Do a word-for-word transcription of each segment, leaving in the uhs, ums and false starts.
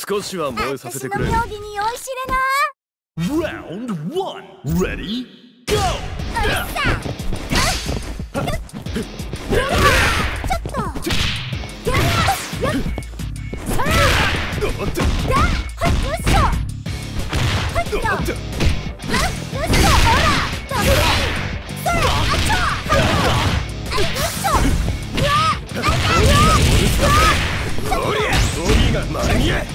少しは燃えさせてくれ。 私の妙義に酔いしれな。 Round one, ready, go! うるさちょっとややそらだはっうそはっとうそほらどれそれあちょあれうそうわあいたよおりゃおりがまぎれ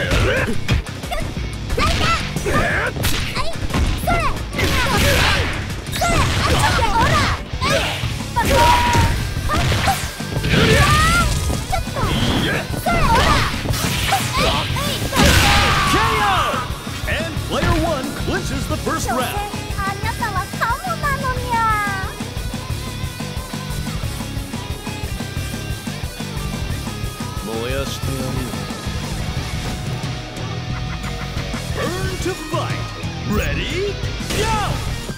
The first round. あなたはカモなのにゃ。 燃やしてやる。Burn to fight. Ready? Go!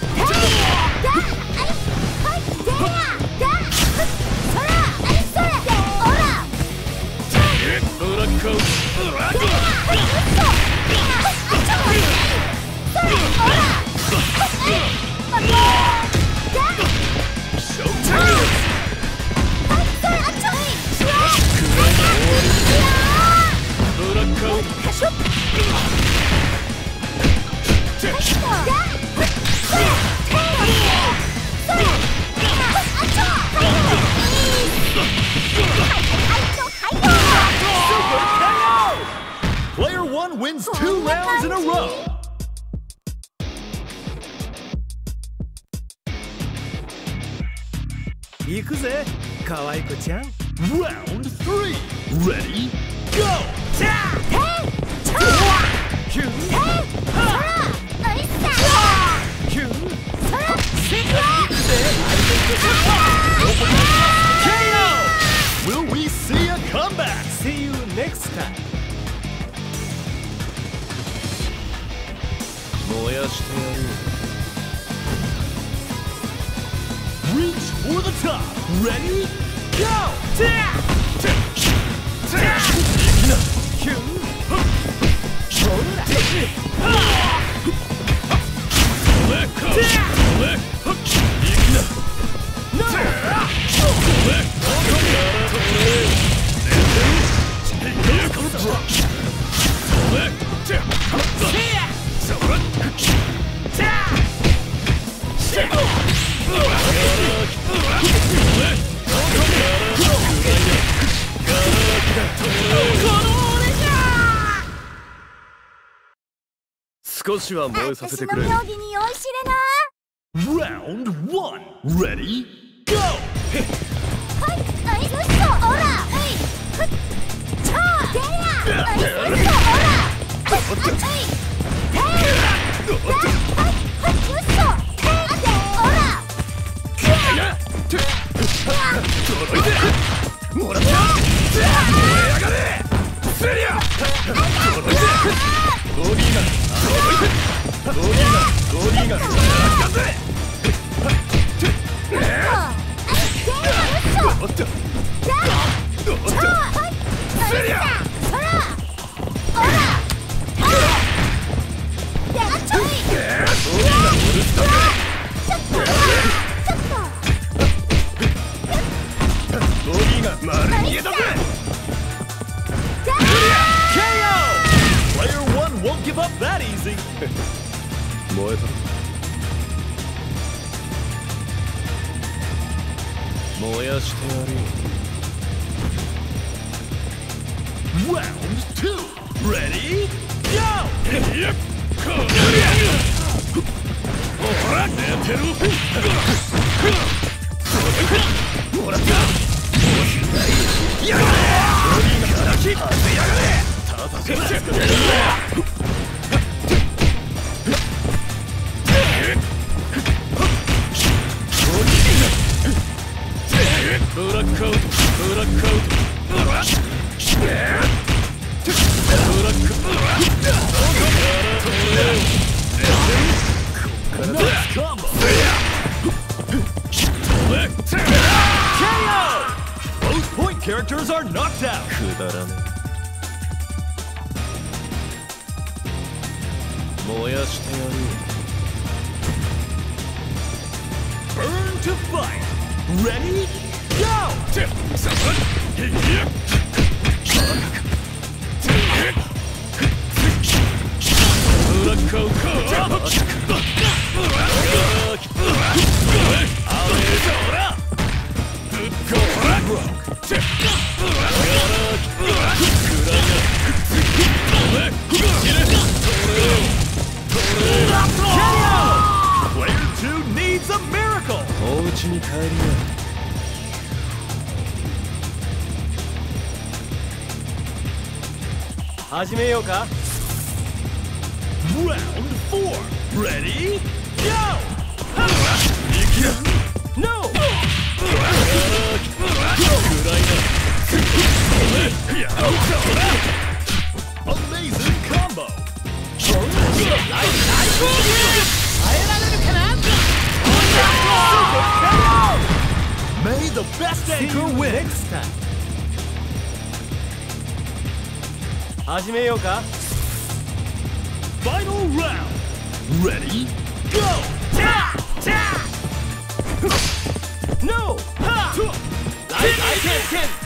Wins two rounds in a row. 行くぜ、可愛い子ちゃん。 Round three, ready, go! チャー、テン、チャー、キュン、テン、そら、ナイスだ。 キュン、 そら、シグラ。 ケーオー! Will we see a comeback? See you next time. 燃やしてやる。Reach for the top. Ready? Go!少しは燃えさせてくれ。 私の妙義に酔いしれな。 Round one, ready, go! はい、ナイス嘘、オラ、はい、ふっ、チャー、ゲリア、ナイス嘘、オラ、ふっ、あちい、テー、だ、はい、はい、嘘、テー、あで、オラ、キャー、 届いて、もらった、燃え上がれ、セリア、届いて、ゴーリーが、届いて、ゴーリーが、ゴーリーが、やっぜ。おっと、おっと、セリア、 そら、オラ、やっちょい、ゴーリーが戻ったね。ちょっと、ちょっと、 ゴーリーが丸見えだぜ。ケーオー! Player one won't give up that easy. 燃えた。燃やしてやるよ。Round two, ready, go! やっ、こりゃ。ほら、寝てる。もらった。やがれ。ゴリがからき、当てやがれ。立たせろ。ブラックアウト、ブラックアウト、ブラック、ブラック、ナイスコンボ。ケーオー! Both point characters are knocked out. くだらねえ。 燃やしてやる。 Burn to fight. Ready? Go! ブラックアウト。 Player two needs a miracle. お家に帰りな。 始めようか。Round four. Ready? Go! No! Amazing combo! May the best anchor win! Next time. 始めようか。Final round. Ready? Go! No! Ha! I, I can't, can't.